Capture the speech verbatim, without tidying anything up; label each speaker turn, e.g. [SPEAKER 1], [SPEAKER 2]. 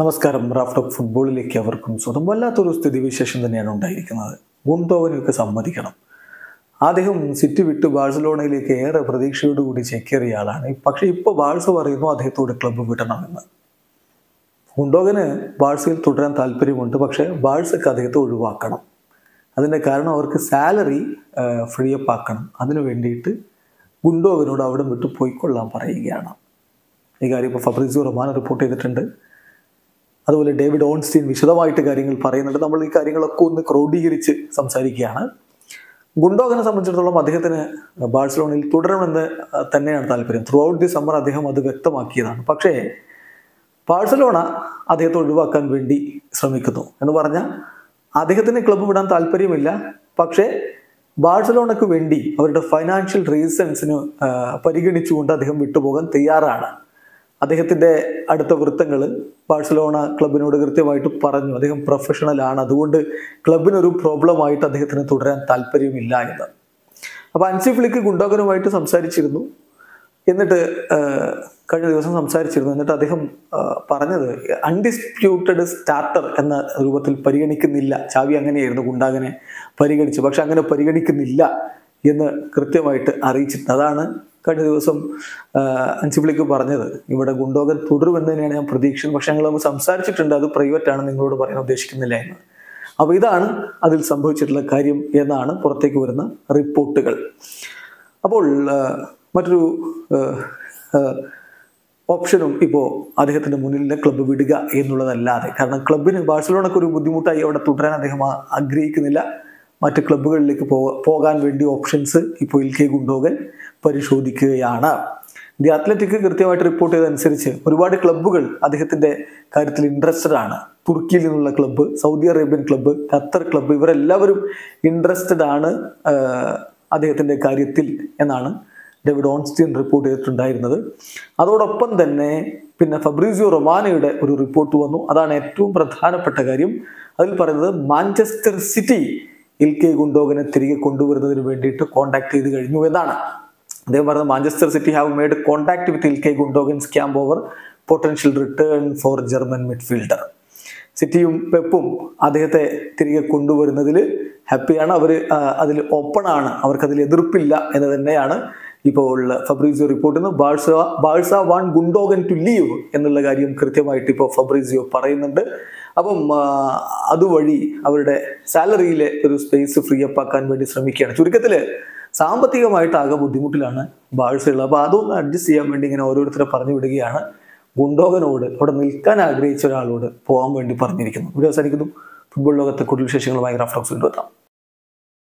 [SPEAKER 1] നമസ്കാരം. Raf talk ഫുട്ബോളിലേക്ക് അവർക്കും സ്വന്തം വല്ലാത്തൊരു സ്ഥിതിവിശേഷം തന്നെയാണ് ഉണ്ടായിരിക്കുന്നത്. ഗുണ്ടോഗനൊക്കെ സമ്മതിക്കണം. അദ്ദേഹം സിറ്റി വിട്ട് ബാഴ്സലോണയിലേക്ക് ഏറെ പ്രതീക്ഷയോടുകൂടി ചേക്കേറിയ ആളാണ്. പക്ഷേ ഇപ്പോൾ ബാഴ്സ പറയുന്നു അദ്ദേഹത്തോട് ക്ലബ്ബ് വിടണമെന്ന്. ഗുണ്ടോഗന് ബാഴ്സയിൽ തുടരാൻ താല്പര്യമുണ്ട്. പക്ഷേ ബാഴ്സക്ക് അദ്ദേഹത്തെ ഒഴിവാക്കണം. അതിൻ്റെ കാരണം അവർക്ക് സാലറി ഫ്രീ അപ്പ് ആക്കണം. അതിനു വേണ്ടിയിട്ട് ഗുണ്ടോഗനോട് അവിടെ വിട്ട് പോയിക്കൊള്ളാൻ പറയുകയാണ്. ഈ കാര്യം ഇപ്പോൾ ഫബ്രിസിയോ റൊമാനോ റിപ്പോർട്ട് ചെയ്തിട്ടുണ്ട്. അതുപോലെ ഡേവിഡ് ഓൺസ്റ്റീൻ വിശദമായിട്ട് കാര്യങ്ങൾ പറയുന്നുണ്ട്. നമ്മൾ ഈ കാര്യങ്ങളൊക്കെ ഒന്ന് ക്രോഡീകരിച്ച് സംസാരിക്കുകയാണ്. ഗുണ്ടോഗനെ സംബന്ധിച്ചിടത്തോളം അദ്ദേഹത്തിന് ബാഴ്സലോണയിൽ തുടരണമെന്ന് തന്നെയാണ് താല്പര്യം. ത്രൂ ഔട്ട് ദി സമ്മർ അദ്ദേഹം അത് വ്യക്തമാക്കിയതാണ്. പക്ഷേ ബാഴ്സലോണ അദ്ദേഹത്തെ ഒഴിവാക്കാൻ വേണ്ടി ശ്രമിക്കുന്നു എന്ന് പറഞ്ഞാൽ അദ്ദേഹത്തിന് ക്ലബ്ബ് വിടാൻ താല്പര്യമില്ല. പക്ഷേ ബാഴ്സലോണയ്ക്ക് വേണ്ടി അവരുടെ ഫൈനാൻഷ്യൽ റീസൺസിന് പരിഗണിച്ചുകൊണ്ട് അദ്ദേഹം വിട്ടുപോകാൻ തയ്യാറാണ്. അദ്ദേഹത്തിൻ്റെ അടുത്ത വൃത്തങ്ങൾ ബാഴ്സലോണ ക്ലബിനോട് കൃത്യമായിട്ട് പറഞ്ഞു അദ്ദേഹം പ്രൊഫഷണലാണ്, അതുകൊണ്ട് ക്ലബിനൊരു പ്രോബ്ലമായിട്ട് അദ്ദേഹത്തിന് തുടരാൻ താല്പര്യമില്ല എന്ന്. അപ്പോൾ ഹൻസി ഫ്ലിക്ക് ഗുണ്ടോഗനുമായിട്ട് സംസാരിച്ചിരുന്നു. എന്നിട്ട് കഴിഞ്ഞ ദിവസം സംസാരിച്ചിരുന്നു. എന്നിട്ട് അദ്ദേഹം പറഞ്ഞത് അൺഡിസ്പ്യൂട്ടഡ് സ്റ്റാർട്ടർ എന്ന രൂപത്തിൽ പരിഗണിക്കുന്നില്ല. ചാവി അങ്ങനെയായിരുന്നു ഗുണ്ടോഗനെ പരിഗണിച്ചു, പക്ഷെ അങ്ങനെ പരിഗണിക്കുന്നില്ല എന്ന് കൃത്യമായിട്ട് അറിയിച്ചിട്ടുണ്ട്. അതാണ് കഴിഞ്ഞ ദിവസം ഹൻസി ഫ്ലിക്ക് പറഞ്ഞത്. ഇവിടെ ഗുണ്ടോഗൻ തുടരുമെന്ന് തന്നെയാണ് ഞാൻ പ്രതീക്ഷിക്കുന്നത്, പക്ഷെ ഞങ്ങൾ നമ്മൾ സംസാരിച്ചിട്ടുണ്ട്, അത് പ്രൈവറ്റ് ആണ്, നിങ്ങളോട് പറയാൻ ഉദ്ദേശിക്കുന്നില്ല എന്ന്. അപ്പോൾ ഇതാണ് അതിൽ സംഭവിച്ചിട്ടുള്ള കാര്യം എന്നാണ് പുറത്തേക്ക് വരുന്ന റിപ്പോർട്ടുകൾ. അപ്പോൾ മറ്റൊരു ഓപ്ഷനും ഇപ്പോൾ അദ്ദേഹത്തിൻ്റെ മുന്നിലെ ക്ലബ്ബ് വിടുക എന്നുള്ളതല്ലാതെ, കാരണം ക്ലബിന് ബാഴ്സലോണയ്ക്ക് ഒരു ബുദ്ധിമുട്ടായി അവിടെ തുടരാൻ അദ്ദേഹം ആഗ്രഹിക്കുന്നില്ല. മറ്റ് ക്ലബ്ബുകളിലേക്ക് പോ പോകാൻ വേണ്ടി ഓപ്ഷൻസ് ഇപ്പോൾ ഇൽക്കൈ ഗുണ്ടോഗൻ പരിശോധിക്കുകയാണ്. ദി അത്ലറ്റിക് കൃത്യമായിട്ട് റിപ്പോർട്ട് ചെയ്തതനുസരിച്ച് ഒരുപാട് ക്ലബ്ബുകൾ അദ്ദേഹത്തിൻ്റെ കാര്യത്തിൽ ഇൻട്രസ്റ്റഡ് ആണ്. തുർക്കിയിൽ നിന്നുള്ള club, Saudi Arabian club, Qatar club, ഇവരെല്ലാവരും ഇൻട്രസ്റ്റഡ് ആണ് അദ്ദേഹത്തിൻ്റെ കാര്യത്തിൽ എന്നാണ് ഡേവിഡ് ഓൺസ്റ്റീൻ റിപ്പോർട്ട് ചെയ്തിട്ടുണ്ടായിരുന്നത്. അതോടൊപ്പം തന്നെ പിന്നെ ഫബ്രിസിയോ റൊമാനോയുടെ ഒരു റിപ്പോർട്ട് വന്നു. അതാണ് ഏറ്റവും പ്രധാനപ്പെട്ട കാര്യം. അതിൽ പറയുന്നത് മാഞ്ചസ്റ്റർ സിറ്റി ഇൽക്കൈ ഗുണ്ടോഗനെ തിരികെ കൊണ്ടുവരുന്നതിന് വേണ്ടിയിട്ട് കോൺടാക്ട് ചെയ്ത് കഴിഞ്ഞു എന്നാണ്. അദ്ദേഹം പറഞ്ഞത് Manchester City have made contact with Ilkay Gundogan's camp over potential return for German midfielder. സിറ്റിയും പെപ്പും അദ്ദേഹത്തെ തിരികെ കൊണ്ടുവരുന്നതിൽ ഹാപ്പിയാണ്. അവർ അതിൽ ഓപ്പണാണ്, അവർക്കതിൽ എതിർപ്പില്ല എന്ന് തന്നെയാണ് ഇപ്പോൾ ഫബ്രിസിയോ റിപ്പോർട്ട് ചെയ്യുന്നു. Barca Barca want Gundogan to leave എന്നുള്ള കാര്യം കൃത്യമായിട്ട് ഇപ്പോൾ ഫബ്രിസിയോ പറയുന്നുണ്ട്. അപ്പം അതുവഴി അവരുടെ സാലറിയിലെ ഒരു സ്പേസ് ഫ്രീ അപ്പ് ആക്കാൻ വേണ്ടി ശ്രമിക്കുകയാണ്. ചുരുക്കത്തിൽ സാമ്പത്തികമായിട്ട് ആകെ ബുദ്ധിമുട്ടിലാണ് ബാഴ്സയുള്ളത്. അപ്പോൾ അതൊന്ന് അഡ്ജസ്റ്റ് ചെയ്യാൻ വേണ്ടി ഇങ്ങനെ ഓരോരുത്തരെ പറഞ്ഞു വിടുകയാണ്. ഗുണ്ടോഗനോട് അവിടെ നിൽക്കാൻ ആഗ്രഹിച്ച ഒരാളോട് പോകാൻ വേണ്ടി പറഞ്ഞിരിക്കുന്നു. വീഡിയോ അവസാനിക്കുന്നു. ഫുട്ബോൾ ലോകത്തെ കൂടുതൽ വിശേഷങ്ങളുമായി റാഫ് ടോക്സ് കൊണ്ടുവെത്താം.